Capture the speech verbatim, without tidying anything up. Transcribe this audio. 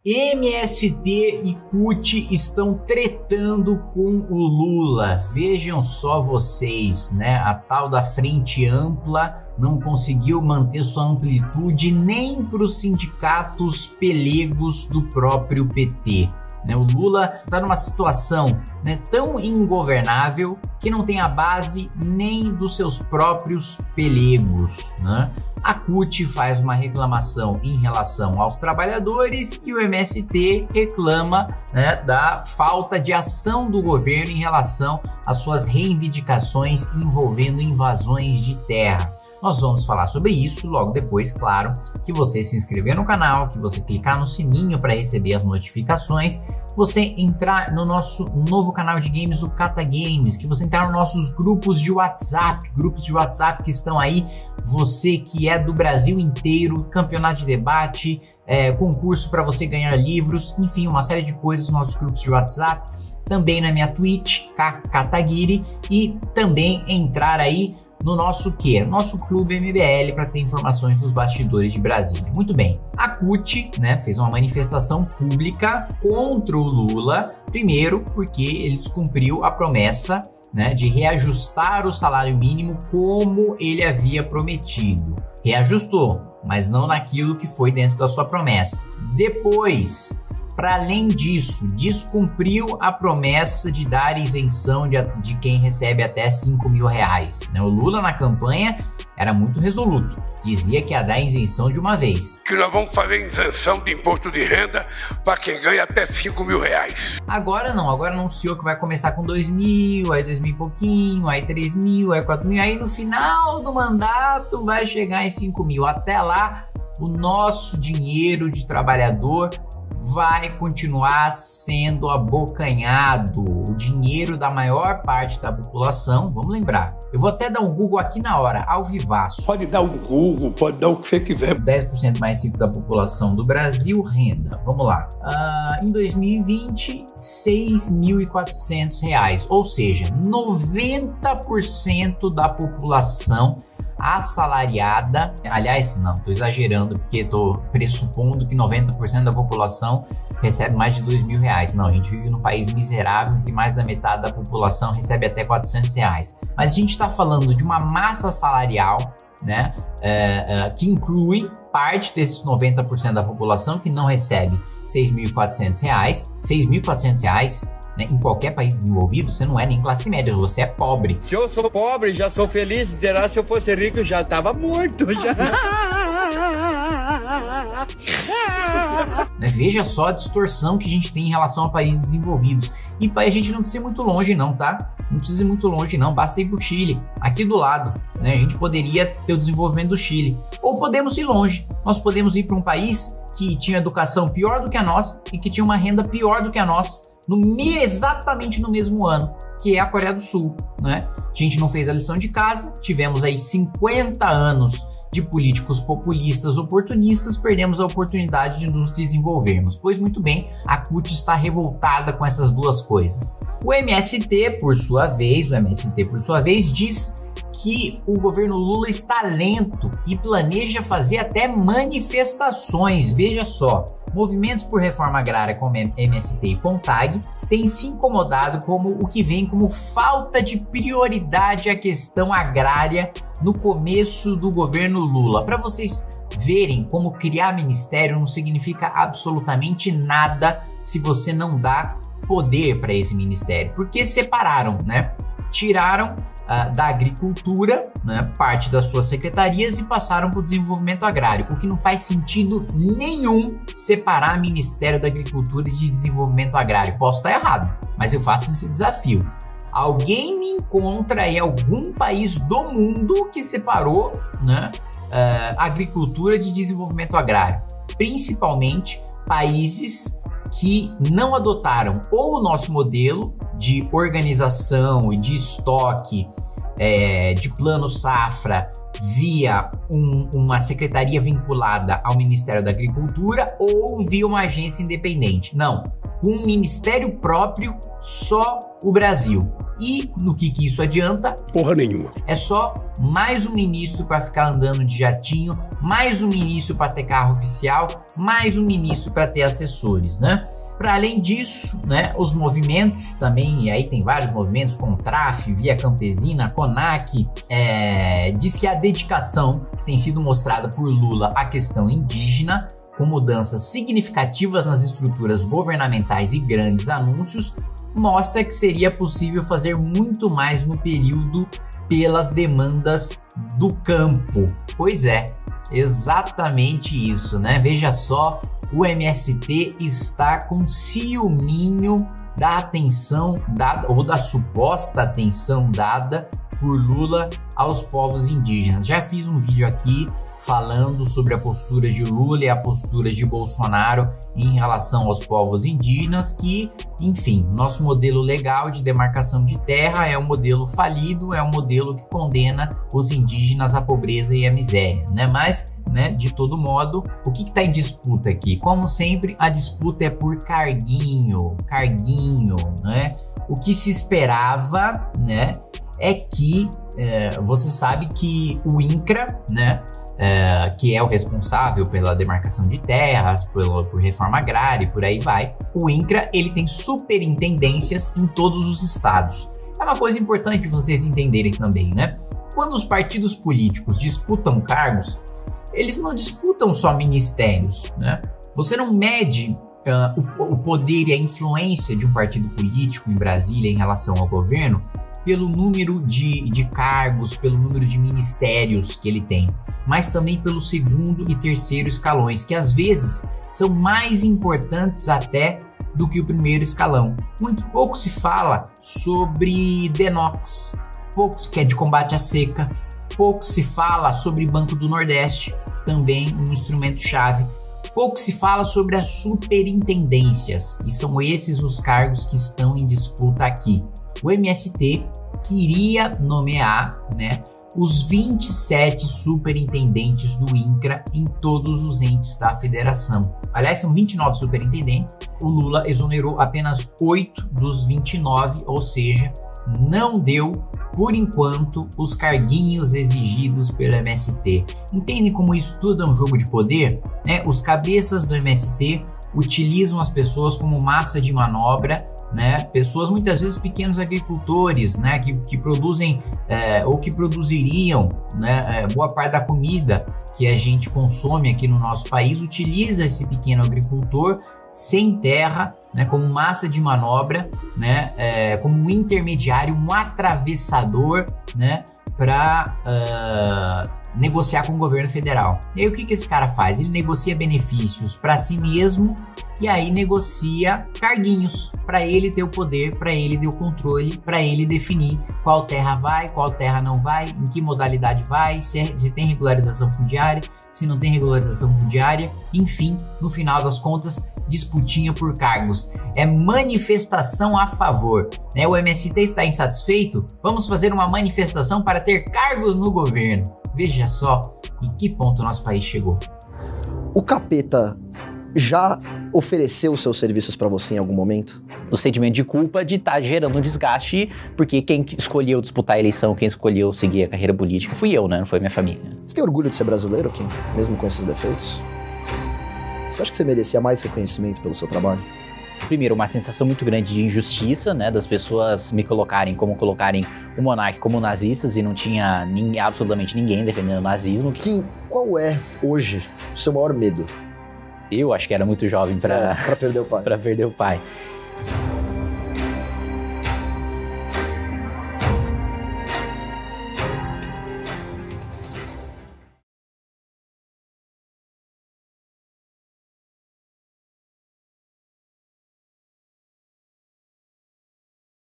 M S T e C U T estão tretando com o Lula. Vejam só vocês, né? A tal da Frente Ampla não conseguiu manter sua amplitude nem para os sindicatos pelegos do próprio P T. Né? O Lula está numa situação, né, tão ingovernável que não tem a base nem dos seus próprios pelegos. Né? A C U T faz uma reclamação em relação aos trabalhadores e o M S T reclama, né, da falta de ação do governo em relação às suas reivindicações envolvendo invasões de terra. Nós vamos falar sobre isso logo depois, claro, que você se inscrever no canal, que você clicar no sininho para receber as notificações, que você entrar no nosso novo canal de games, o Cata Games, que você entrar nos nossos grupos de WhatsApp, grupos de WhatsApp que estão aí, você que é do Brasil inteiro, campeonato de debate, é, concurso para você ganhar livros, enfim, uma série de coisas nos nossos grupos de WhatsApp, também na minha Twitch, Kataguiri, e também entrar aí no nosso que? Nosso Clube M B L para ter informações dos bastidores de Brasília. Muito bem, a C U T, né, fez uma manifestação pública contra o Lula, primeiro porque ele descumpriu a promessa, né, de reajustar o salário mínimo como ele havia prometido. Reajustou, mas não naquilo que foi dentro da sua promessa. Depois, para além disso, descumpriu a promessa de dar isenção de, de quem recebe até cinco mil reais. Né? O Lula na campanha era muito resoluto, dizia que ia dar isenção de uma vez. Que nós vamos fazer isenção de imposto de renda para quem ganha até cinco mil reais. Agora não, agora anunciou que vai começar com dois mil, aí dois mil e pouquinho, aí três mil, aí quatro mil, aí no final do mandato vai chegar em cinco mil. Até lá, o nosso dinheiro de trabalhador vai continuar sendo abocanhado, o dinheiro da maior parte da população. Vamos lembrar, eu vou até dar um Google aqui na hora, ao vivaço. Pode dar um Google, pode dar o que você quiser. dez por cento mais cinco da população do Brasil, renda, vamos lá. Uh, em dois mil e vinte, seis mil e quatrocentos reais, ou seja, noventa por cento da população assalariada, aliás, não, tô exagerando porque tô pressupondo que noventa por cento da população recebe mais de dois mil reais. Não, a gente vive num país miserável em que mais da metade da população recebe até quatrocentos reais. Mas a gente tá falando de uma massa salarial, né, é, é, que inclui parte desses noventa por cento da população que não recebe seis mil e quatrocentos reais. seis mil e quatrocentos reais, né, em qualquer país desenvolvido, você não é nem classe média, você é pobre. Se eu sou pobre, já sou feliz, derá, se eu fosse rico, eu já tava morto, já. Né, veja só a distorção que a gente tem em relação a países desenvolvidos. E a gente não precisa ir muito longe não, tá? Não precisa ir muito longe não, basta ir pro Chile, aqui do lado, né? A gente poderia ter o desenvolvimento do Chile. Ou podemos ir longe, nós podemos ir para um país que tinha educação pior do que a nossa e que tinha uma renda pior do que a nossa, no, exatamente no mesmo ano, que é a Coreia do Sul, né? A gente não fez a lição de casa, tivemos aí cinquenta anos de políticos populistas oportunistas, perdemos a oportunidade de nos desenvolvermos. Pois muito bem, a C U T está revoltada com essas duas coisas. O M S T, por sua vez, o M S T, por sua vez, diz que o governo Lula está lento e planeja fazer até manifestações. Veja só, movimentos por reforma agrária como M S T e CONTAG têm se incomodado como o que vem como falta de prioridade à questão agrária no começo do governo Lula. Para vocês verem como criar ministério não significa absolutamente nada se você não dá poder para esse ministério, porque separaram, né? Tiraram Uh, da agricultura, né, parte das suas secretarias e passaram para o desenvolvimento agrário, o que não faz sentido nenhum separar Ministério da Agricultura e de Desenvolvimento Agrário. Posso estar errado, mas eu faço esse desafio. Alguém me encontra em algum país do mundo que separou, né, uh, agricultura de desenvolvimento agrário, principalmente países que não adotaram ou o nosso modelo de organização e de estoque é, de plano safra via um, uma secretaria vinculada ao Ministério da Agricultura ou via uma agência independente. Não, com um ministério próprio, só o Brasil. E no que, que isso adianta? Porra nenhuma. É só mais um ministro para ficar andando de jatinho, mais um ministro para ter carro oficial, mais um ministro para ter assessores, né? Para além disso, né, os movimentos também, e aí tem vários movimentos, Contraf, Via Campesina, CONAC, é, diz que a dedicação que tem sido mostrada por Lula à questão indígena, com mudanças significativas nas estruturas governamentais e grandes anúncios, mostra que seria possível fazer muito mais no período pelas demandas do campo. Pois é, exatamente isso, né? Veja só, o M S T está com ciúminho da atenção dada, ou da suposta atenção dada por Lula aos povos indígenas. Já fiz um vídeo aqui falando sobre a postura de Lula e a postura de Bolsonaro em relação aos povos indígenas, que, enfim, nosso modelo legal de demarcação de terra é um modelo falido, é um modelo que condena os indígenas à pobreza e à miséria, né? Mas, né, de todo modo, o que está em disputa aqui? Como sempre, a disputa é por carguinho, carguinho, né? O que se esperava, né, é que, é, você sabe que o INCRA, né, É, que é o responsável pela demarcação de terras, pela, por reforma agrária e por aí vai. O INCRA, ele tem superintendências em todos os estados. É uma coisa importante vocês entenderem também, né? Quando os partidos políticos disputam cargos, eles não disputam só ministérios, né? Você não mede uh, o, o poder e a influência de um partido político em Brasília em relação ao governo pelo número de, de cargos, pelo número de ministérios que ele tem, mas também pelo segundo e terceiro escalões, que às vezes são mais importantes até do que o primeiro escalão. Muito pouco se fala sobre DENOX, pouco que é de combate à seca, pouco se fala sobre Banco do Nordeste, também um instrumento-chave. Pouco se fala sobre as superintendências, e são esses os cargos que estão em disputa aqui. O M S T queria nomear, né, os vinte e sete superintendentes do INCRA em todos os entes da federação. Aliás, são vinte e nove superintendentes. O Lula exonerou apenas oito dos vinte e nove, ou seja, não deu, por enquanto, os carguinhos exigidos pelo M S T. Entendem como isso tudo é um jogo de poder? Né? Os cabeças do M S T utilizam as pessoas como massa de manobra, né? Pessoas, muitas vezes pequenos agricultores, né? que, que produzem é, ou que produziriam, né? é, boa parte da comida que a gente consome aqui no nosso país, utiliza esse pequeno agricultor sem terra, né? como massa de manobra, né? é, como um intermediário, um atravessador, né? para uh, negociar com o governo federal. E aí o que, que esse cara faz? Ele negocia benefícios para si mesmo e aí negocia carguinhos para ele ter o poder, para ele ter o controle, para ele definir qual terra vai, qual terra não vai, em que modalidade vai, se, é, se tem regularização fundiária, se não tem regularização fundiária, enfim, no final das contas, disputinha por cargos. É manifestação a favor, né? O M S T está insatisfeito? Vamos fazer uma manifestação para ter cargos no governo. Veja só em que ponto o nosso país chegou. O capeta já ofereceu seus serviços para você em algum momento? O sentimento de culpa de estar tá gerando um desgaste, porque quem escolheu disputar a eleição, quem escolheu seguir a carreira política fui eu, né? Não foi minha família. Você tem orgulho de ser brasileiro, Kim? Mesmo com esses defeitos? Você acha que você merecia mais reconhecimento pelo seu trabalho? Primeiro, uma sensação muito grande de injustiça, né? Das pessoas me colocarem como colocarem o monarca como nazistas e não tinha ninguém, absolutamente ninguém defendendo o nazismo. Kim, qual é, hoje, o seu maior medo? Eu acho que era muito jovem para é, para perder o pai. para perder o pai.